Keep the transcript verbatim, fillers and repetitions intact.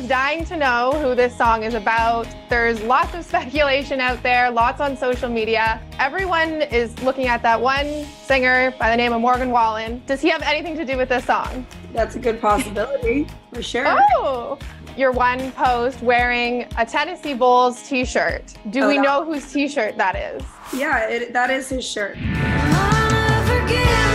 Everyone's dying to know who this song is about. There's lots of speculation out there, lots on social media. Everyone is looking at that one singer by the name of Morgan Wallen. Does he have anything to do with this song? That's a good possibility, for sure. Oh! Your one post wearing a Tennessee Bowls t-shirt. Do oh, we that- know whose t-shirt that is? Yeah, it, that is his shirt. I'll never forget